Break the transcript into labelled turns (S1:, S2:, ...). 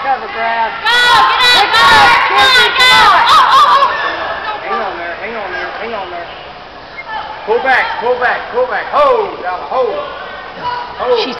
S1: cover grab.
S2: Go! Get out! Go! Come on!
S1: Hang on there, hang on there, hang on there. Pull back, pull back, pull back. Hold, now hold. Hold.